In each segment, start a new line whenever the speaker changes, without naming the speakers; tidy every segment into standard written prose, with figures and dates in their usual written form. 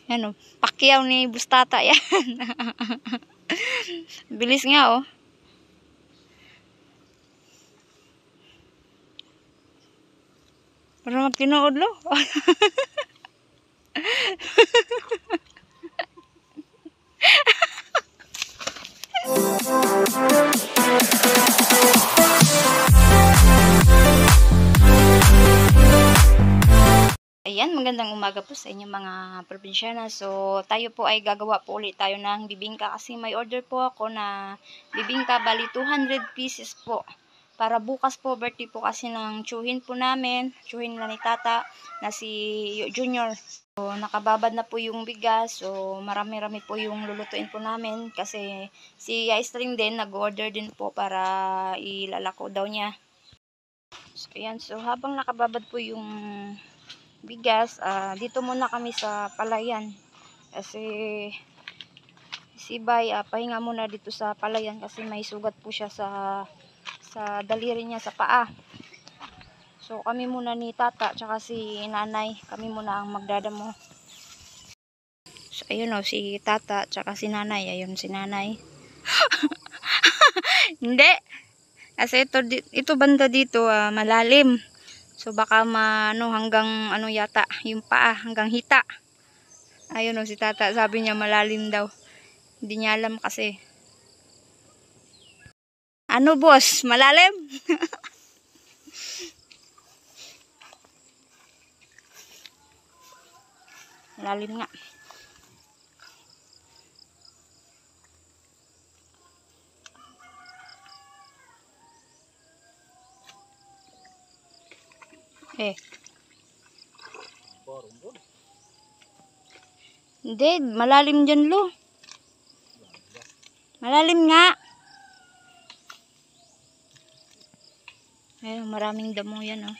Yan o, Pacquiao ni Bustata yan. Bilis nga oh. Para magtinood lo. Ayan, magandang umaga po sa inyong mga probinsyana. So, tayo po ay gagawa po ulit tayo ng bibingka kasi may order po ako na bibingka, bali 200 pieces po. Para bukas po, birthday po kasi ng tsuhin po namin, tsuhin na ni Tata na si Junior. So, nakababad na po yung bigas. So, marami-rami po yung lulutuin po namin kasi si Aistring din nag-order din po para ilalako daw niya. So, ayan. So, habang nakababad po yung bigas, dito muna kami sa palayan kasi si Bay pahinga muna dito sa palayan kasi may sugat po siya sa daliri niya sa paa. So kami muna ni Tata tsaka si Nanay, kami muna ang magdadamo. So ayun o, si Tata tsaka si Nanay. Ayun si Nanay. Hindi kasi ito banda dito malalim. So baka hanggang ano yata yung paa, hanggang hita. Ayun o si Tata, sabi niya malalim daw. Hindi niya alam kasi. Ano boss, malalim? Malalim nga. Hindi, malalim dyan lo. Malalim nga. Ayun, maraming damo yan oh.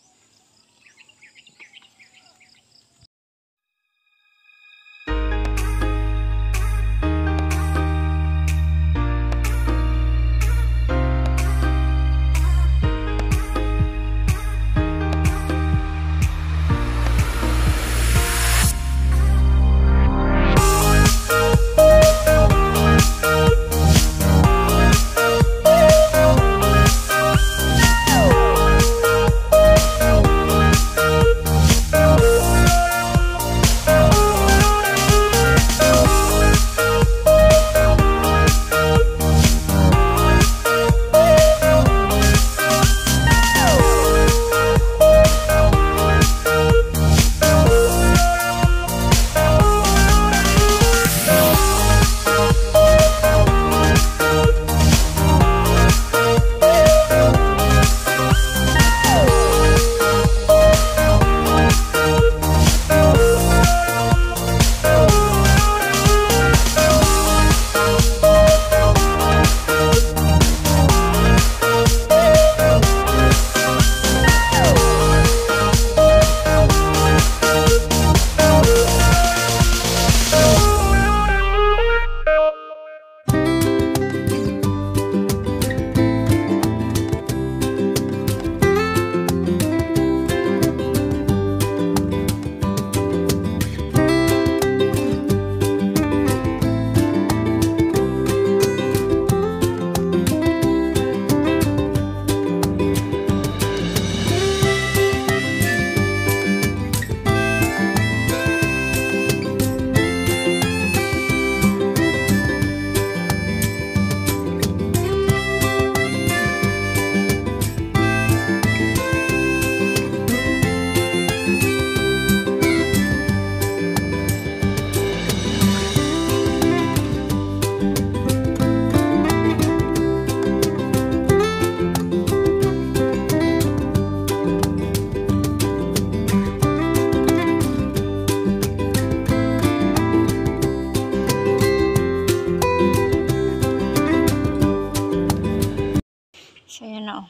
So ayan na oh.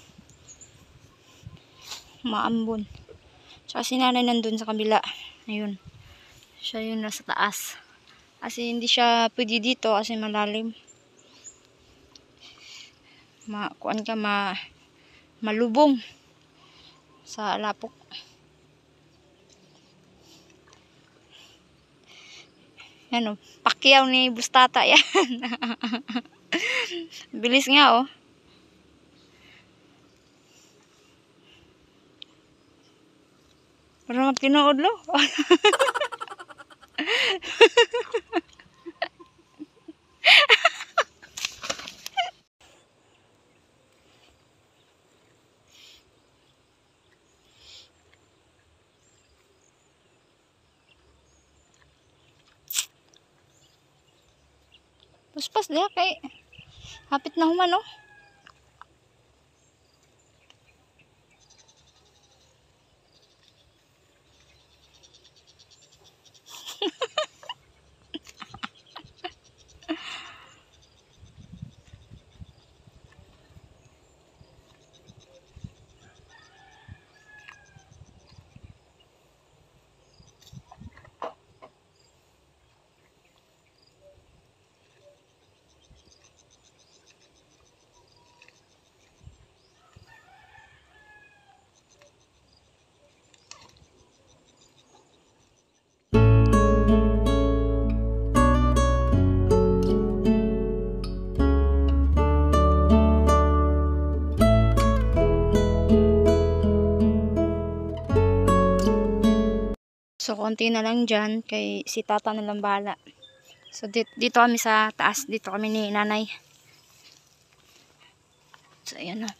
Maambon. Tsaka si Nanay nandun sa kabila. Ayun. Siya yun nasa taas. Kasi hindi siya pwede dito kasi malalim. Kuan ka malubong sa lapok. Yan o, Pacquiao ni Bustata yan. Bilis nga oh. Para magtinood lo. Puspas diha kay hapit na human oh. So, konti na lang dyan. Kay si tata na lang bahala. So, dito kami sa taas. Dito kami ni nanay. So, ayan o.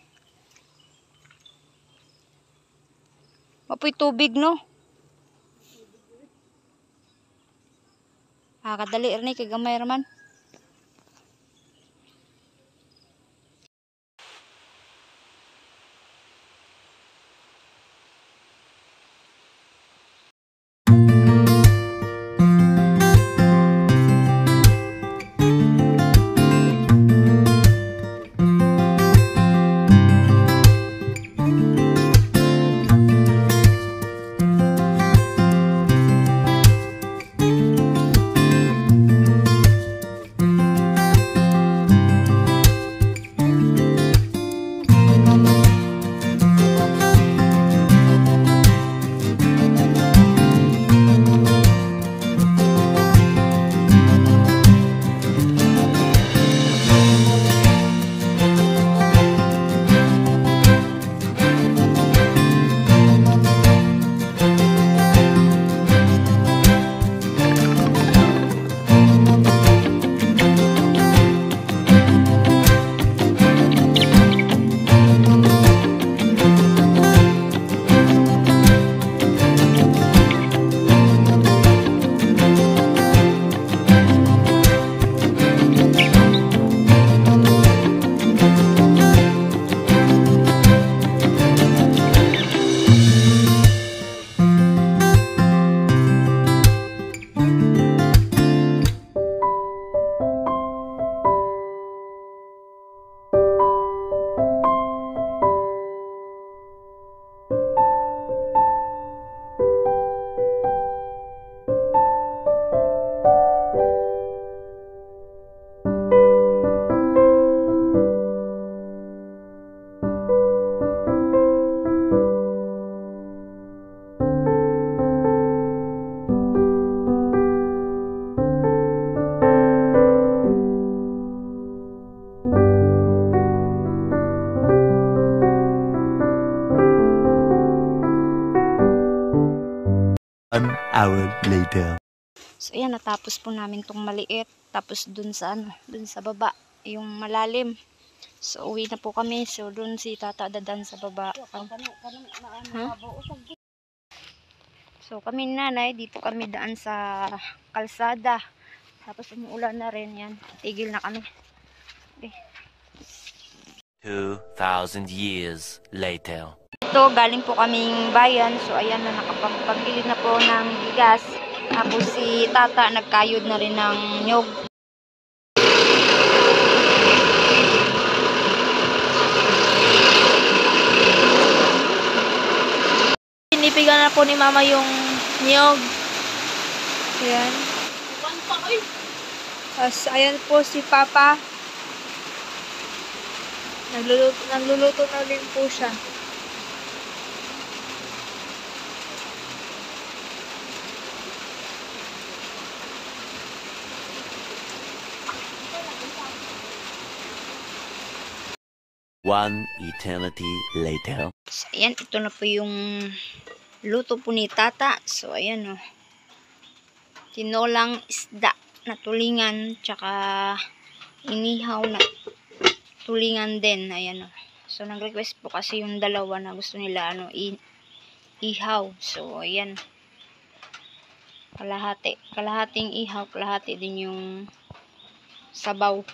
Mapoy tubig, no? Kadali rin kay gamay raman.
An hour later.
So, ayan, natapos po namin tong maliit. Tapos dun sa dun sa baba, yung malalim. So, uwi na po kami. So, dun si tata dadan sa baba. So, kami nanay, dito kami daan sa kalsada. Tapos umuulan na rin yan. Tigil na kami. Okay.
2,000 years later.
Ito, galing po kaming bayan. So, ayan na, nakapagpabili na po ng bigas. Tapos si tata, nagkayod na rin ng nyog.
Pinipigan na po ni mama yung nyog. Ayan. Tapos, ayan po si papa. Nagluluto na rin po siya.
One eternity later.
So, ayan, ito na po yung luto po ni Tata. So, ayan o. Tinolang isda na tulingan, tsaka inihaw na tulingan din. Ayan o. So, nag-request po kasi yung dalawa na gusto nila ihaw. So, ayan. Kalahati. Kalahating ihaw, kalahati din yung sabaw.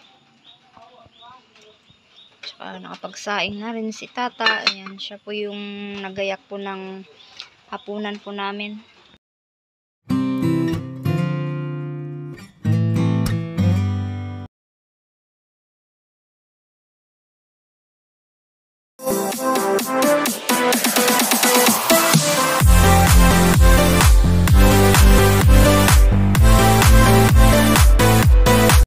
Tsaka nakapagsaing na rin si Tata. Ayan, siya po yung nagayak po ng hapunan po namin.